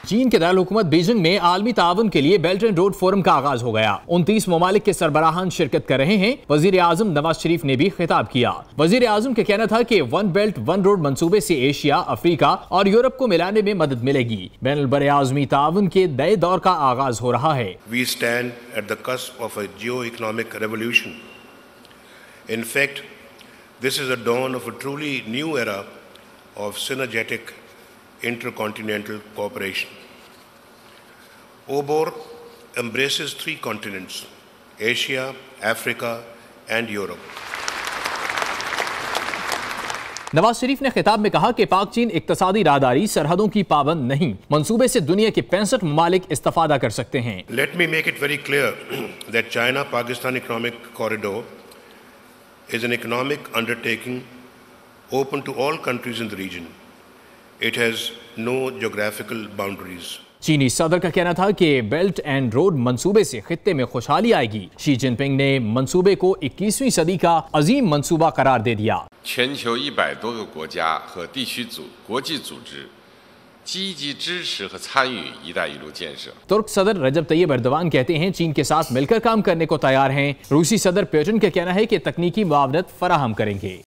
चीन के दारुल-हुकूमत बीजिंग में आलमी ताउन के लिए बेल्ट एंड रोड फोरम का आगाज हो गया। 29 ममालिक के सरबराहान शिरकत कर रहे हैं। वजीर आजम नवाज शरीफ ने भी खिताब किया। वजीर आजम का कहना था कि वन बेल्ट वन रोड मंसूबे से एशिया, अफ्रीका और यूरोप को मिलाने में मदद मिलेगी। बैनुल बर आज़मी ताउन के नए दौर का आगाज हो रहा है। We stand at the cusp of a geo-economic revolution. In fact, this is a dawn of a truly new era of synergetic intercontinental cooperation. OBOR embraces 3 continents: Asia, Africa and Europe. Nawaz Sharif ने खिताब में कहा कि पाक चीन इक्तसादी राहदारी सरहदों की पाबंद नहीं, मंसूबे से दुनिया के 65 ममालिक इस्तेफादा कर सकते हैं। Let me make it very clear that China-Pakistan economic corridor is an economic undertaking open to all countries in the region. It has no geographical boundaries. चीनी सदर का कहना था कि बेल्ट एंड रोड मंसूबे से खित्ते में खुशहाली आएगी। शी जिनपिंग ने मंसूबे को 21वीं सदी का अजीम मंसूबा करार दे दिया। 全球100多个国家和地区国际组织积极支持和参与“一带一路”建设。 तुर्क सदर रजब तैयब एर्दोगान कहते हैं चीन के साथ मिलकर काम करने को तैयार हैं। रूसी सदर पुतिन का कहना है कि तकनीकी मुआवनत फराहम करेंगे।